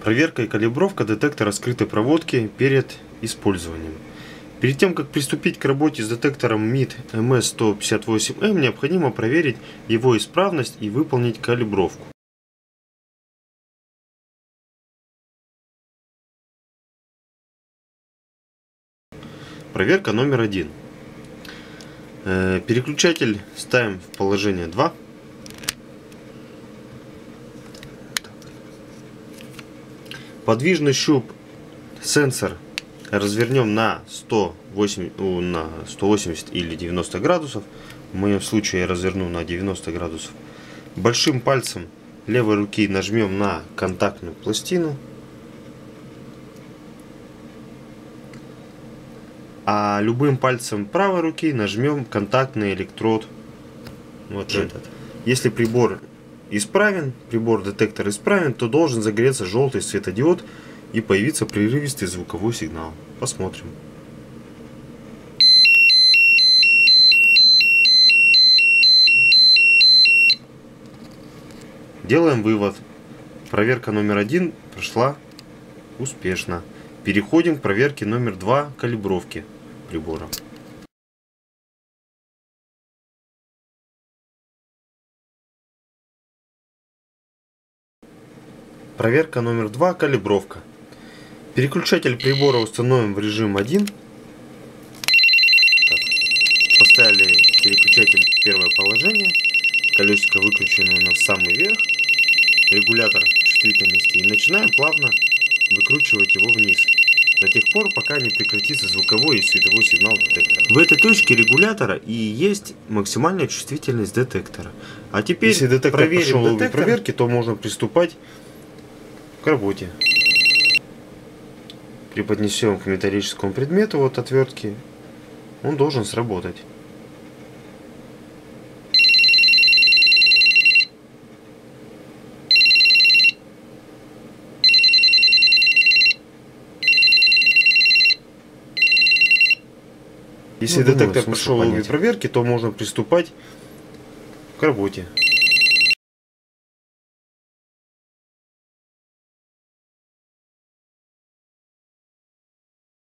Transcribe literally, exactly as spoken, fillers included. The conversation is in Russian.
Проверка и калибровка детектора скрытой проводки перед использованием. Перед тем, как приступить к работе с детектором МИД эм эс сто пятьдесят восемь эм, необходимо проверить его исправность и выполнить калибровку. Проверка номер один. Переключатель ставим в положение два. Подвижный щуп сенсор развернем на сто восемьдесят или девяносто градусов. В моем случае я разверну на девяносто градусов. Большим пальцем левой руки нажмем на контактную пластину. А любым пальцем правой руки нажмем контактный электрод. Вот этот. Если прибор исправен, прибор детектор исправен, то должен загореться желтый светодиод и появиться прерывистый звуковой сигнал. Посмотрим. Делаем вывод. Проверка номер один прошла успешно. Переходим к проверке номер два калибровки прибора. Проверка номер два калибровка. Переключатель прибора установим в режим один. Так. Поставили переключатель в первое положение. Колесико выключено у нас в самый верх. Регулятор чувствительности. И начинаем плавно выкручивать его вниз. До тех пор, пока не прекратится звуковой и световой сигнал детектора. В этой точке регулятора и есть максимальная чувствительность детектора. А теперь, если детектор прошел обе проверки, то можно приступать к работе. Преподнесем к металлическому предмету от отвертки. Он должен сработать. Если ну, детектор думаю, прошел обе проверки, то можно приступать к работе.